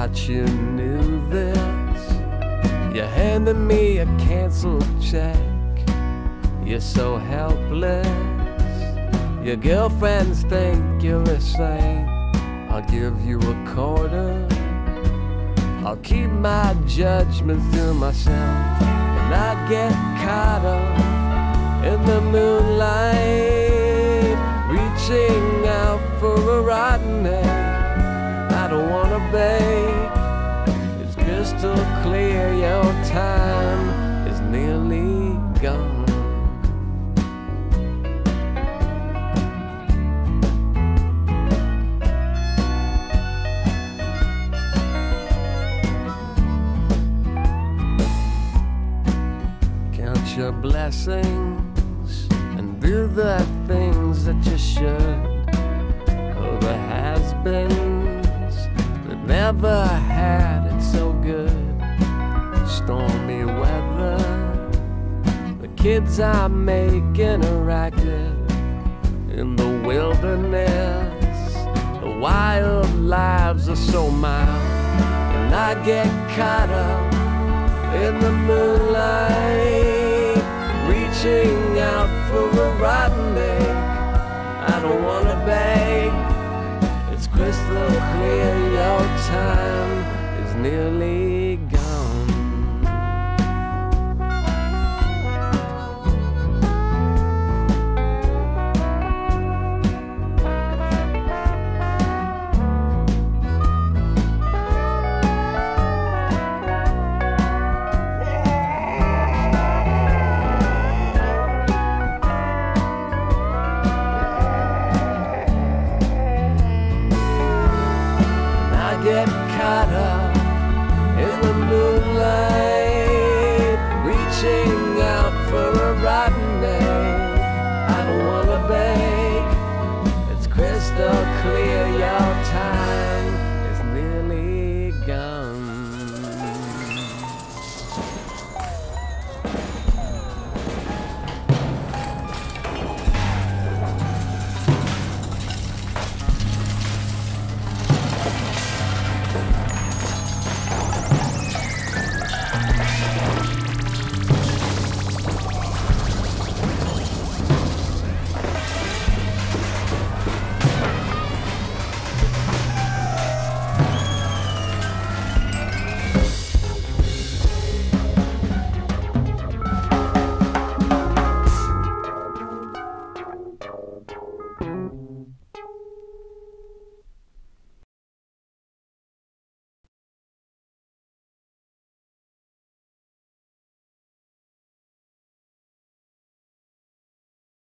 thought you knew this. You handed me a canceled check. You're so helpless. Your girlfriends think you're a saint. I'll give you a quarter. I'll keep my judgments to myself, and I get caught up in the moonlight, reaching out for a rotten egg. I don't wanna beg. It's crystal clear your time is nearly gone. Count your blessings and do the things that you should. Oh, the has-beens that never had it so good. Stormy weather, the kids are making a racket in the wilderness. The wild lives are so mild, and I get caught up in the moonlight, reaching out for a rotten egg. I don't wanna beg. It's crystal clear your time is nearly gone. Get caught up in the moonlight,